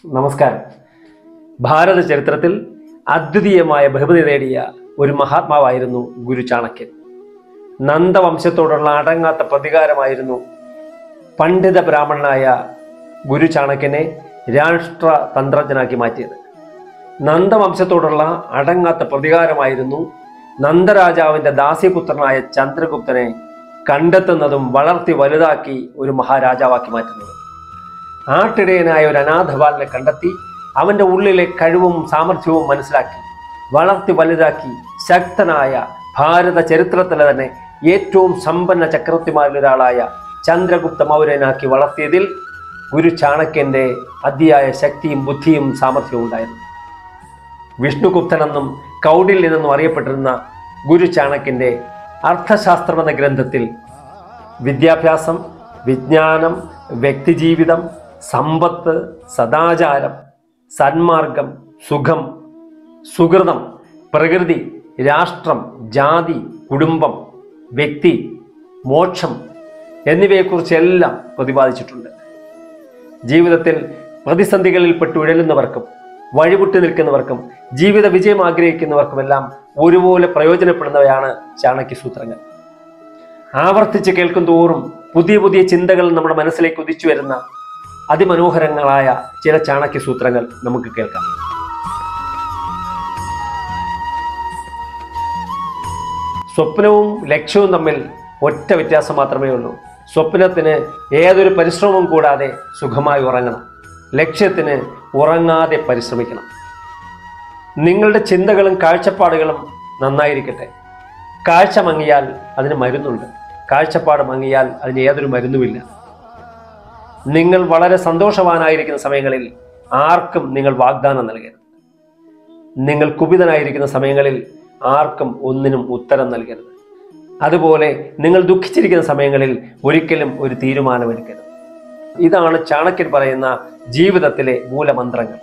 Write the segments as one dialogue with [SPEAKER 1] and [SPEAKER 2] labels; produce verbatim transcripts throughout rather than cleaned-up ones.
[SPEAKER 1] നമസ്കാരം. ഭാരത ചരിത്രത്തിൽ അദ്വിതീയമായ ബഹുമതി നേടിയ ഒരു മഹാത്മാവായിരുന്നു ഗുരു ചാണക്യൻ. നന്ദവംശത്തോടുള്ള അടങ്ങാത്ത പ്രതികാരമായിരുന്നു പണ്ഡിത ബ്രാഹ്മണനായ ഗുരു ചാണക്യനെ രാഷ്ട്ര തന്ത്രജ്ഞനാക്കി മാറ്റിയത്. നന്ദവംശത്തോടുള്ള അടങ്ങാത്ത പ്രതികാരമായിരുന്നു നന്ദരാജാവിൻ്റെ ദാസ്യപുത്രനായ ചന്ദ്രഗുപ്തനെ കണ്ടെത്തുന്നതും വളർത്തി വലുതാക്കി ഒരു മഹാരാജാവാക്കി മാറ്റുന്നതും. ആട്ടിടയനായ ഒരു അനാഥബാലനെ കണ്ടെത്തി അവൻ്റെ ഉള്ളിലെ കഴിവും സാമർഥ്യവും മനസ്സിലാക്കി വളർത്തി വലുതാക്കി ശക്തനായ ഭാരത ചരിത്രത്തിലെ തന്നെ ഏറ്റവും സമ്പന്ന ചക്രവർത്തിമാരിൽ ഒരാളായ ചന്ദ്രഗുപ്ത മൗര്യനാക്കി വളർത്തിയതിൽ ഗുരു ചാണക്യൻ്റെ അതിയായ ശക്തിയും ബുദ്ധിയും സാമർഥ്യവും ഉണ്ടായിരുന്നു. വിഷ്ണുഗുപ്തനെന്നും കൗടില്യനെന്നും അറിയപ്പെട്ടിരുന്ന ഗുരു ചാണക്യൻ്റെ അർത്ഥശാസ്ത്രം എന്ന ഗ്രന്ഥത്തിൽ വിദ്യാഭ്യാസം, വിജ്ഞാനം, വ്യക്തിജീവിതം, സമ്പത്ത്, സദാചാരം, സന്മാർഗം, സുഖം, സുഹൃതം, പ്രകൃതി, രാഷ്ട്രം, ജാതി, കുടുംബം, വ്യക്തി, മോക്ഷം എന്നിവയെക്കുറിച്ചെല്ലാം പ്രതിപാദിച്ചിട്ടുണ്ട്. ജീവിതത്തിൽ പ്രതിസന്ധികളിൽ പെട്ടുഴലുന്നവർക്കും വഴിവിട്ടു നിൽക്കുന്നവർക്കും ജീവിത വിജയം ആഗ്രഹിക്കുന്നവർക്കുമെല്ലാം ഒരുപോലെ പ്രയോജനപ്പെടുന്നവയാണ് ചാണക്യസൂത്രങ്ങൾ. ആവർത്തിച്ച് കേൾക്കും തോറും പുതിയ പുതിയ ചിന്തകൾ നമ്മുടെ മനസ്സിലേക്ക് ഉദിച്ചു വരുന്ന അതിമനോഹരങ്ങളായ ചില ചാണക്യസൂത്രങ്ങൾ നമുക്ക് കേൾക്കാം. സ്വപ്നവും ലക്ഷ്യവും തമ്മിൽ ഒറ്റ വ്യത്യാസം മാത്രമേ ഉള്ളൂ. സ്വപ്നത്തിന് ഏതൊരു പരിശ്രമവും കൂടാതെ സുഖമായി ഉറങ്ങണം. ലക്ഷ്യത്തിന് ഉറങ്ങാതെ പരിശ്രമിക്കണം. നിങ്ങളുടെ ചിന്തകളും കാഴ്ചപ്പാടുകളും നന്നായിരിക്കട്ടെ. കാഴ്ച മങ്ങിയാൽ അതിന് മരുന്നുണ്ട്. കാഴ്ചപ്പാട് മങ്ങിയാൽ അതിന് ഏതൊരു മരുന്നുമില്ല. നിങ്ങൾ വളരെ സന്തോഷവാനായിരിക്കുന്ന സമയങ്ങളിൽ ആർക്കും നിങ്ങൾ വാഗ്ദാനം നൽകരുത്. നിങ്ങൾ കുപിതനായിരിക്കുന്ന സമയങ്ങളിൽ ആർക്കും ഒന്നിനും ഉത്തരം നൽകരുത്. അതുപോലെ നിങ്ങൾ ദുഃഖിച്ചിരിക്കുന്ന സമയങ്ങളിൽ ഒരിക്കലും ഒരു തീരുമാനമെടുക്കരുത്. ഇതാണ് ചാണക്യൻ പറയുന്ന ജീവിതത്തിലെ മൂലമന്ത്രങ്ങൾ.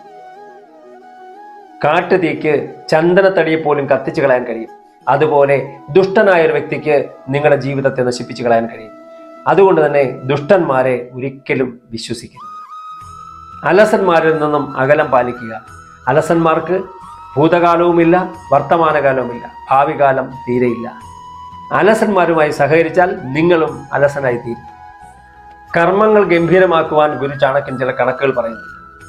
[SPEAKER 1] കാട്ടുതീക്ക് ചന്ദനത്തടിയെ പോലും കത്തിച്ചു കളയാൻ കഴിയും. അതുപോലെ ദുഷ്ടനായ ഒരു വ്യക്തിക്ക് നിങ്ങളുടെ ജീവിതത്തെ നശിപ്പിച്ചു കളയാൻ കഴിയും. അതുകൊണ്ട് തന്നെ ദുഷ്ടന്മാരെ ഒരിക്കലും വിശ്വസിക്കരുത്. അലസന്മാരിൽ നിന്നും അകലം പാലിക്കുക. അലസന്മാർക്ക് ഭൂതകാലവുമില്ല, വർത്തമാനകാലവുമില്ല, ഭാവി കാലം തീരെയില്ല. അലസന്മാരുമായി സഹകരിച്ചാൽ നിങ്ങളും അലസനായി തീരും. കർമ്മങ്ങൾ ഗംഭീരമാക്കുവാൻ ഗുരു ചാണക്യൻ ചില കണക്കുകൾ പറയുന്നു.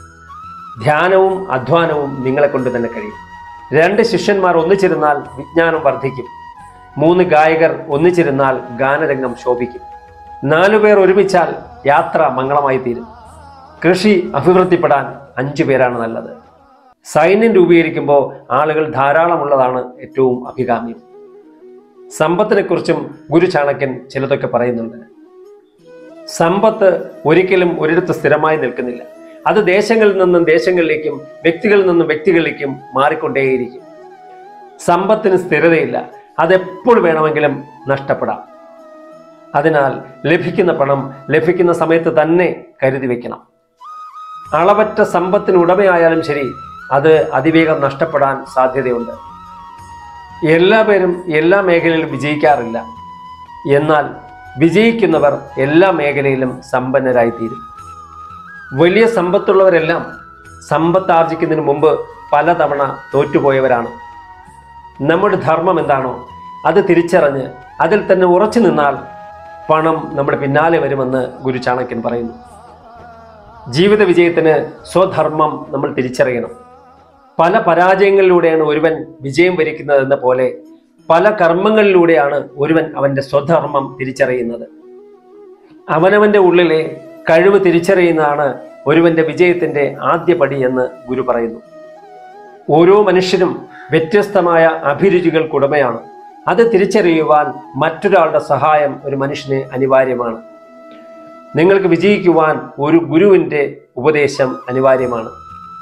[SPEAKER 1] ധ്യാനവും അധ്വാനവും നിങ്ങളെ കൊണ്ട് തന്നെ കഴിയും. രണ്ട് ശിഷ്യന്മാർ ഒന്നിച്ചിരുന്നാൽ വിജ്ഞാനം വർദ്ധിക്കും. മൂന്ന് ഗായകർ ഒന്നിച്ചിരുന്നാൽ ഗാനരംഗം ശോഭിക്കും. നാലു പേർ ഒരുമിച്ചാൽ യാത്ര മംഗളമായി തീരും. കൃഷി അഭിവൃദ്ധിപ്പെടാൻ അഞ്ചു പേരാണ് നല്ലത്. സൈന്യം രൂപീകരിക്കുമ്പോൾ ആളുകൾ ധാരാളമുള്ളതാണ് ഏറ്റവും അഭികാമ്യം. സമ്പത്തിനെ കുറിച്ചും ഗുരു ചാണക്യൻ ചിലതൊക്കെ പറയുന്നുണ്ട്. സമ്പത്ത് ഒരിക്കലും ഒരിടത്ത് സ്ഥിരമായി നിൽക്കുന്നില്ല. അത് ദേശങ്ങളിൽ നിന്നും ദേശങ്ങളിലേക്കും വ്യക്തികളിൽ നിന്നും വ്യക്തികളിലേക്കും മാറിക്കൊണ്ടേയിരിക്കും. സമ്പത്തിന് സ്ഥിരതയില്ല. അതെപ്പോൾ വേണമെങ്കിലും നഷ്ടപ്പെടാം. അതിനാൽ ലഭിക്കുന്ന പണം ലഭിക്കുന്ന സമയത്ത് തന്നെ കരുതി വെക്കണം. അളവറ്റ സമ്പത്തിന് ഉടമയായാലും ശരി, അത് അതിവേഗം നഷ്ടപ്പെടാൻ സാധ്യതയുണ്ട്. എല്ലാ പേരും എല്ലാ മേഖലയിലും വിജയിക്കാറില്ല. എന്നാൽ വിജയിക്കുന്നവർ എല്ലാ മേഖലയിലും സമ്പന്നരായി തീരും. വലിയ സമ്പത്തുള്ളവരെല്ലാം സമ്പത്ത് ആർജിക്കുന്നതിന് മുമ്പ് പലതവണ തോറ്റുപോയവരാണ്. നമ്മുടെ ധർമ്മം എന്താണോ അത് തിരിച്ചറിഞ്ഞ് അതിൽ തന്നെ ഉറച്ചു നിന്നാൽ പണം നമ്മുടെ പിന്നാലെ വരുമെന്ന് ഗുരു ചാണക്യൻ പറയുന്നു. ജീവിത വിജയത്തിന് സ്വധർമ്മം നമ്മൾ തിരിച്ചറിയണം. പല പരാജയങ്ങളിലൂടെയാണ് ഒരുവൻ വിജയം വരിക്കുന്നതെന്ന പോലെ പല കർമ്മങ്ങളിലൂടെയാണ് ഒരുവൻ അവൻ്റെ സ്വധർമ്മം തിരിച്ചറിയുന്നത്. അവനവൻ്റെ ഉള്ളിലെ കഴിവ് തിരിച്ചറിയുന്നതാണ് ഒരുവന്റെ വിജയത്തിൻ്റെ ആദ്യ പടി എന്ന് ഗുരു പറയുന്നു. ഓരോ മനുഷ്യനും വ്യത്യസ്തമായ അഭിരുചികൾക്കുടമയാണ്. അത് തിരിച്ചറിയുവാൻ മറ്റൊരാളുടെ സഹായം ഒരു മനുഷ്യന് അനിവാര്യമാണ്. നിങ്ങൾക്ക് വിജയിക്കുവാൻ ഒരു ഗുരുവിൻ്റെ ഉപദേശം അനിവാര്യമാണ്.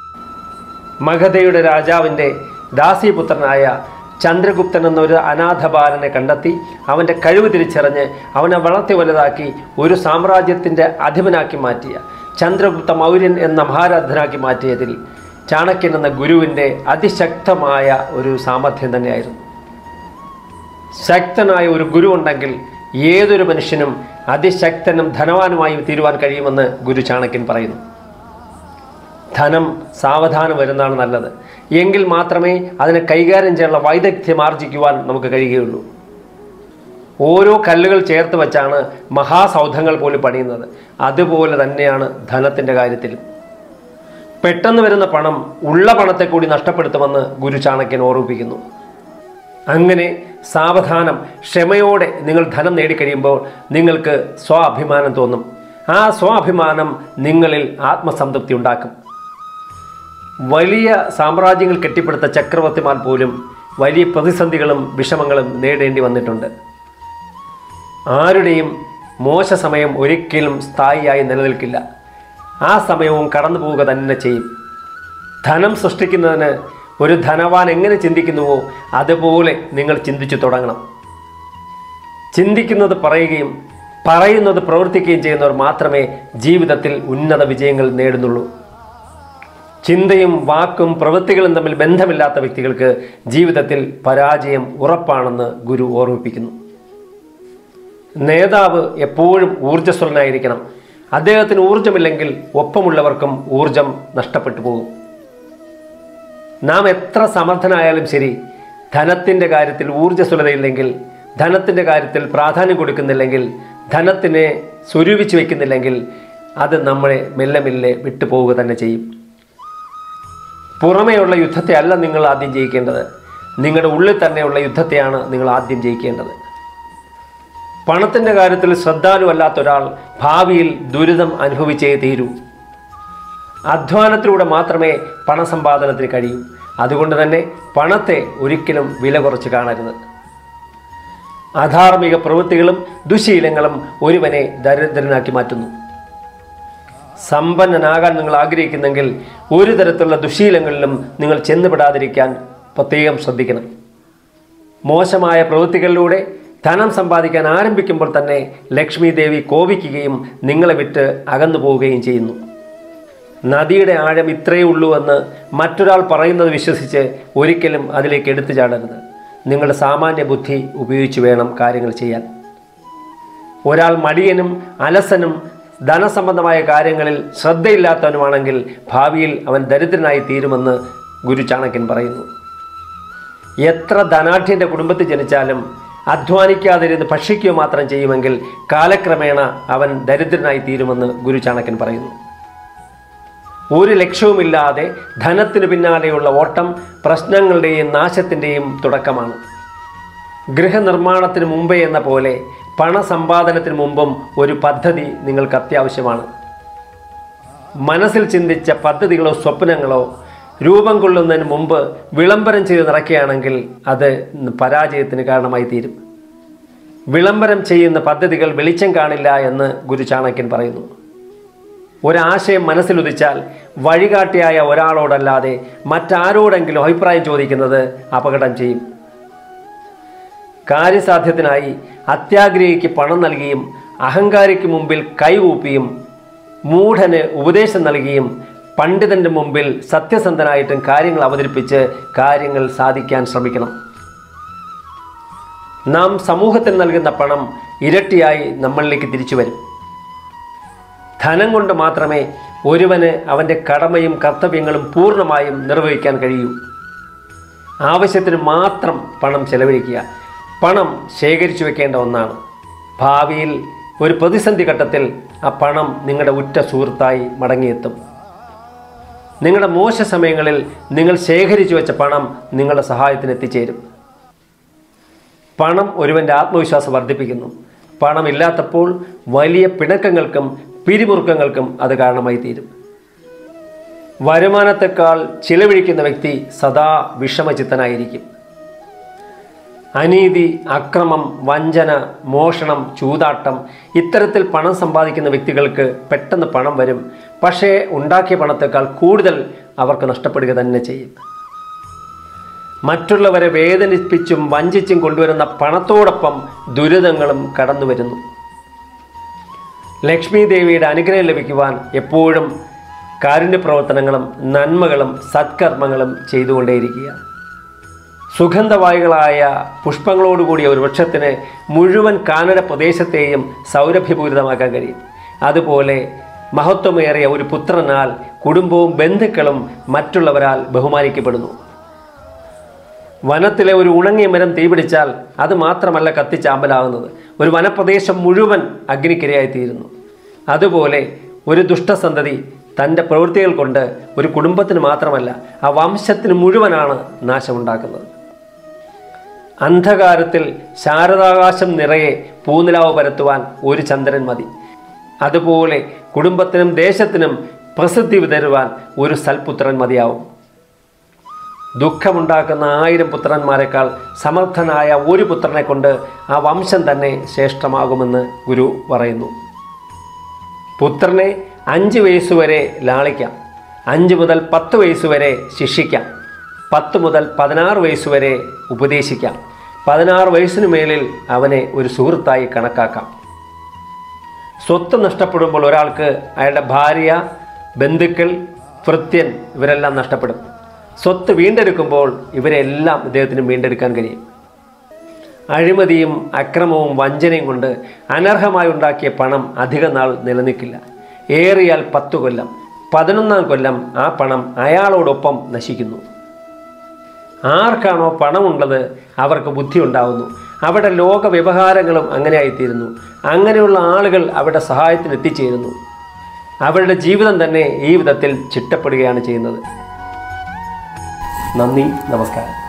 [SPEAKER 1] മഗധയുടെ രാജാവിൻ്റെ ദാസീപുത്രനായ ചന്ദ്രഗുപ്തൻ എന്നൊരു അനാഥ ബാലനെ കണ്ടെത്തി അവൻ്റെ കഴിവ് തിരിച്ചറിഞ്ഞ് അവനെ വളർത്തി വലുതാക്കി ഒരു സാമ്രാജ്യത്തിൻ്റെ അധിപനാക്കി മാറ്റിയ ചന്ദ്രഗുപ്ത മൗര്യൻ എന്ന മഹാരഥനാക്കി മാറ്റിയതിൽ ചാണക്യൻ എന്ന ഗുരുവിൻ്റെ അതിശക്തമായ ഒരു സാമർഥ്യം തന്നെയായിരുന്നു. ശക്തനായ ഒരു ഗുരു ഉണ്ടെങ്കിൽ ഏതൊരു മനുഷ്യനും അതിശക്തനും ധനവാനുമായി തീരുവാൻ കഴിയുമെന്ന് ഗുരു ചാണക്യൻ പറയുന്നു. ധനം സാവധാനം വരുന്നതാണ് നല്ലത്. എങ്കിൽ മാത്രമേ അതിനെ കൈകാര്യം ചെയ്യാനുള്ള വൈദഗ്ധ്യം ആർജിക്കുവാൻ നമുക്ക് കഴിയുകയുള്ളൂ. ഓരോ കല്ലുകൾ ചേർത്ത് വെച്ചാണ് മഹാസൗധങ്ങൾ പോലും പണിയുന്നത്. അതുപോലെ തന്നെയാണ് ധനത്തിൻ്റെ കാര്യത്തിലും. പെട്ടെന്ന് വരുന്ന പണം ഉള്ള പണത്തെ കൂടി നഷ്ടപ്പെടുത്തുമെന്ന് ഗുരു ചാണക്യൻ ഓർമ്മിപ്പിക്കുന്നു. അങ്ങനെ സാവധാനം ക്ഷമയോടെ നിങ്ങൾ ധനം നേടിക്കഴിയുമ്പോൾ നിങ്ങൾക്ക് സ്വാഭിമാനം തോന്നും. ആ സ്വാഭിമാനം നിങ്ങളിൽ ആത്മസംതൃപ്തി ഉണ്ടാക്കും. വലിയ സാമ്രാജ്യങ്ങൾ കെട്ടിപ്പടുത്ത ചക്രവർത്തിമാർ പോലും വലിയ പ്രതിസന്ധികളും വിഷമങ്ങളും നേടേണ്ടി വന്നിട്ടുണ്ട്. ആരുടെയും മോശ സമയം ഒരിക്കലും സ്ഥായിയായി നിലനിൽക്കില്ല. ആ സമയവും കടന്നു പോവുക തന്നെ ചെയ്യും. ധനം സൃഷ്ടിക്കുന്നതിന് ഒരു ധനവാൻ എങ്ങനെ ചിന്തിക്കുന്നുവോ അതുപോലെ നിങ്ങൾ ചിന്തിച്ചു തുടങ്ങണം. ചിന്തിക്കുന്നത് പറയുകയും പറയുന്നത് പ്രവർത്തിക്കുകയും ചെയ്യുന്നവർ മാത്രമേ ജീവിതത്തിൽ ഉന്നത വിജയങ്ങൾ നേടുന്നുള്ളൂ. ചിന്തയും വാക്കും പ്രവൃത്തികളും തമ്മിൽ ബന്ധമില്ലാത്ത വ്യക്തികൾക്ക് ജീവിതത്തിൽ പരാജയം ഉറപ്പാണെന്ന് ഗുരു ഓർമ്മിപ്പിക്കുന്നു. നേതാവ് എപ്പോഴും ഊർജ്ജസ്വലനായിരിക്കണം. അദ്ദേഹത്തിന് ഊർജ്ജമില്ലെങ്കിൽ ഒപ്പമുള്ളവർക്കും ഊർജം നഷ്ടപ്പെട്ടു പോകും. നാം എത്ര സമർത്ഥനായാലും ശരി, ധനത്തിൻ്റെ കാര്യത്തിൽ ഊർജ്ജസ്വലതയില്ലെങ്കിൽ, ധനത്തിൻ്റെ കാര്യത്തിൽ പ്രാധാന്യം കൊടുക്കുന്നില്ലെങ്കിൽ, ധനത്തിനെ സ്വരൂപിച്ച് വയ്ക്കുന്നില്ലെങ്കിൽ അത് നമ്മളെ മെല്ലെ മെല്ലെ വിട്ടുപോവുക തന്നെ ചെയ്യും. പുറമേയുള്ള യുദ്ധത്തെ അല്ല നിങ്ങൾ ആദ്യം ജയിക്കേണ്ടത്, നിങ്ങളുടെ ഉള്ളിൽ തന്നെയുള്ള യുദ്ധത്തെയാണ് നിങ്ങൾ ആദ്യം ജയിക്കേണ്ടത്. പണത്തിൻ്റെ കാര്യത്തിൽ ശ്രദ്ധാലുവല്ലാത്ത ഒരാൾ ഭാവിയിൽ ദുരിതം അനുഭവിച്ചേ തീരൂ. അധ്വാനത്തിലൂടെ മാത്രമേ പണസമ്പാദനത്തിന് കഴിയൂ. അതുകൊണ്ട് തന്നെ പണത്തെ ഒരിക്കലും വില കുറച്ച് കാണരുത്. അധാർമിക പ്രവൃത്തികളും ദുശീലങ്ങളും ഒരുവനെ ദരിദ്രനാക്കി മാറ്റുന്നു. സമ്പന്നനാകാൻ നിങ്ങൾ ആഗ്രഹിക്കുന്നെങ്കിൽ ഒരു തരത്തിലുള്ള ദുശീലങ്ങളിലും നിങ്ങൾ ചെന്നുപെടാതിരിക്കാൻ പ്രത്യേകം ശ്രദ്ധിക്കണം. മോശമായ പ്രവൃത്തികളിലൂടെ ധനം സമ്പാദിക്കാൻ ആരംഭിക്കുമ്പോൾ തന്നെ ലക്ഷ്മി ദേവി കോപിക്കുകയും നിങ്ങളെ വിട്ട് അകന്നു പോവുകയും ചെയ്യുന്നു. നദിയുടെ ആഴം ഇത്രയേ ഉള്ളൂ എന്ന് മറ്റൊരാൾ പറയുന്നത് വിശ്വസിച്ച് ഒരിക്കലും അതിലേക്ക് എടുത്തു ചാടരുത്. നിങ്ങളുടെ സാമാന്യ ബുദ്ധി ഉപയോഗിച്ച് വേണം കാര്യങ്ങൾ ചെയ്യാൻ. ഒരാൾ മടിയനും അലസനും ധനസംബന്ധമായ കാര്യങ്ങളിൽ ശ്രദ്ധയില്ലാത്തവനുമാണെങ്കിൽ ഭാവിയിൽ അവൻ ദരിദ്രനായി തീരുമെന്ന് ഗുരു ചാണക്യൻ പറയുന്നു. എത്ര ധനാഢ്യൻ്റെ കുടുംബത്തിൽ ജനിച്ചാലും അധ്വാനിക്കാതിരുന്ന് ഭക്ഷിക്കുക മാത്രം ചെയ്യുമെങ്കിൽ കാലക്രമേണ അവൻ ദരിദ്രനായി തീരുമെന്ന് ഗുരു ചാണക്യൻ പറയുന്നു. ഒരു ലക്ഷ്യവുമില്ലാതെ ധനത്തിന് പിന്നാലെയുള്ള ഓട്ടം പ്രശ്നങ്ങളുടെയും നാശത്തിൻ്റെയും തുടക്കമാണ്. ഗൃഹനിർമ്മാണത്തിന് മുമ്പേ എന്ന പോലെ പണസമ്പാദനത്തിന് മുമ്പും ഒരു പദ്ധതി നിങ്ങൾക്ക് അത്യാവശ്യമാണ്. മനസ്സിൽ ചിന്തിച്ച പദ്ധതികളോ സ്വപ്നങ്ങളോ രൂപം കൊള്ളുന്നതിന് മുമ്പ് വിളംബരം ചെയ്ത് നടക്കുകയാണെങ്കിൽ അത് പരാജയത്തിന് കാരണമായി തീരും. വിളംബരം ചെയ്യുന്ന പദ്ധതികൾ വെളിച്ചം കാണില്ല എന്ന് ഗുരു ചാണക്യൻ പറയുന്നു. ഒരാശയം മനസ്സിലുദിച്ചാൽ വഴികാട്ടിയായ ഒരാളോടല്ലാതെ മറ്റാരോടെങ്കിലും അഭിപ്രായം ചോദിക്കുന്നത് അപകടം ചെയ്യും. കാര്യസാധ്യത്തിനായി അത്യാഗ്രഹിക്ക് പണം നൽകിയും അഹങ്കാരിക്ക് മുമ്പിൽ കൈകൂപ്പിയും മൂഢന് ഉപദേശം നൽകിയും പണ്ഡിതൻ്റെ മുമ്പിൽ സത്യസന്ധനായിട്ടും കാര്യങ്ങൾ അവതരിപ്പിച്ച് കാര്യങ്ങൾ സാധിക്കാൻ ശ്രമിക്കണം. നാം സമൂഹത്തിന് നൽകുന്ന പണം ഇരട്ടിയായി നമ്മളിലേക്ക് തിരിച്ചു വരും. ധനം കൊണ്ട് മാത്രമേ ഒരുവന് അവൻ്റെ കടമയും കർത്തവ്യങ്ങളും പൂർണ്ണമായും നിർവഹിക്കാൻ കഴിയൂ. ആവശ്യത്തിന് മാത്രം പണം ചെലവഴിക്കുക. പണം ശേഖരിച്ചു വെക്കേണ്ട ഒന്നാണ്. ഭാവിയിൽ ഒരു പ്രതിസന്ധി ഘട്ടത്തിൽ ആ പണം നിങ്ങളുടെ ഉറ്റ സുഹൃത്തായി മടങ്ങിയെത്തും. നിങ്ങളുടെ മോശ സമയങ്ങളിൽ നിങ്ങൾ ശേഖരിച്ചു വെച്ച പണം നിങ്ങളുടെ സഹായത്തിന് എത്തിച്ചേരും. പണം ഒരുവൻ്റെ ആത്മവിശ്വാസം വർദ്ധിപ്പിക്കുന്നു. പണമില്ലാത്തപ്പോൾ വലിയ പിണക്കങ്ങൾക്കും പിരിമുറുക്കങ്ങൾക്കും അത് കാരണമായി തീരും. വരുമാനത്തെക്കാൾ ചിലവഴിക്കുന്ന വ്യക്തി സദാ വിഷമചിത്തനായിരിക്കും. അനീതി, അക്രമം, വഞ്ചന, മോഷണം, ചൂതാട്ടം ഇത്തരത്തിൽ പണം സമ്പാദിക്കുന്ന വ്യക്തികൾക്ക് പെട്ടെന്ന് പണം വരും. പക്ഷേ ഉണ്ടാക്കിയ പണത്തേക്കാൾ കൂടുതൽ അവർക്ക് നഷ്ടപ്പെടുക തന്നെ ചെയ്യും. മറ്റുള്ളവരെ വേദനിപ്പിച്ചും വഞ്ചിച്ചും കൊണ്ടുവരുന്ന പണത്തോടൊപ്പം ദുരിതങ്ങളും കടന്നു വരുന്നു. ലക്ഷ്മി ദേവിയുടെ അനുഗ്രഹം ലഭിക്കുവാൻ എപ്പോഴും കാരുണ്യപ്രവർത്തനങ്ങളും നന്മകളും സത്കർമ്മങ്ങളും ചെയ്തുകൊണ്ടേയിരിക്കുക. സുഗന്ധവായുകളായ പുഷ്പങ്ങളോടുകൂടിയ ഒരു വൃക്ഷത്തിന് മുഴുവൻ കാനന പ്രദേശത്തെയും സൗരഭ്യപൂരിതമാക്കാൻ കഴിയും. അതുപോലെ മഹത്വമേറിയ ഒരു പുത്രനാൽ കുടുംബവും ബന്ധുക്കളും മറ്റുള്ളവരാൽ ബഹുമാനിക്കപ്പെടുന്നു. വനത്തിലെ ഒരു ഉണങ്ങിയ മരം തീപിടിച്ചാൽ അത് മാത്രമല്ല കത്തിച്ചാമ്പലാകുന്നത്, ഒരു വനപ്രദേശം മുഴുവൻ അഗ്നിക്കിരയായിത്തീരുന്നു. അതുപോലെ ഒരു ദുഷ്ടസന്തതി തൻ്റെ പ്രവൃത്തികൾ കൊണ്ട് ഒരു കുടുംബത്തിന് മാത്രമല്ല ആ വംശത്തിന് മുഴുവനാണ് നാശമുണ്ടാക്കുന്നത്. അന്ധകാരത്തിൽ ശാരദാകാശം നിറയെ പൂനിലാവ് പരത്തുവാൻ ഒരു ചന്ദ്രൻ മതി. അതുപോലെ കുടുംബത്തിനും ദേശത്തിനും പ്രസിദ്ധി വിതരുവാൻ ഒരു സൽപുത്രൻ മതിയാവും. ദുഃഖമുണ്ടാക്കുന്ന ആയിരം പുത്രന്മാരെക്കാൾ സമർത്ഥനായ ഒരു പുത്രനെ കൊണ്ട് ആ വംശം തന്നെ ശ്രേഷ്ഠമാകുമെന്ന് ഗുരു പറയുന്നു. പുത്രനെ അഞ്ച് വയസ്സുവരെ ലാളിക്കാം, അഞ്ച് മുതൽ പത്ത് വയസ്സുവരെ ശിക്ഷിക്കാം, പത്ത് മുതൽ പതിനാറ് വയസ്സുവരെ ഉപദേശിക്കാം, പതിനാറ് വയസ്സിനു മേലിൽ അവനെ ഒരു സുഹൃത്തായി കണക്കാക്കാം. സ്വത്ത് നഷ്ടപ്പെടുമ്പോൾ ഒരാൾക്ക് അയാളുടെ ഭാര്യ, ബന്ധുക്കൾ, ഭൃത്യൻ ഇവരെല്ലാം നഷ്ടപ്പെടും. സ്വത്ത് വീണ്ടെടുക്കുമ്പോൾ ഇവരെല്ലാം ഇദ്ദേഹത്തിന് വീണ്ടെടുക്കാൻ കഴിയും. അഴിമതിയും അക്രമവും വഞ്ചനയും കൊണ്ട് അനർഹമായി ഉണ്ടാക്കിയ പണം അധിക നാൾ നിലനിൽക്കില്ല. ഏറിയാൽ പത്തു കൊല്ലം, പതിനൊന്നാം കൊല്ലം ആ പണം അയാളോടൊപ്പം നശിക്കുന്നു. ആർക്കാണോ പണമുള്ളത് അവർക്ക് ബുദ്ധി ഉണ്ടാവുന്നു. അവിടെ ലോക വ്യവഹാരങ്ങളും അങ്ങനെ ആയിത്തീരുന്നു. അങ്ങനെയുള്ള ആളുകൾ അവരുടെ സഹായത്തിന് എത്തിച്ചേരുന്നു. അവരുടെ ജീവിതം തന്നെ ഈ വിധത്തിൽ ചിട്ടപ്പെടുകയാണ് ചെയ്യുന്നത്. നന്ദി, നമസ്കാരം.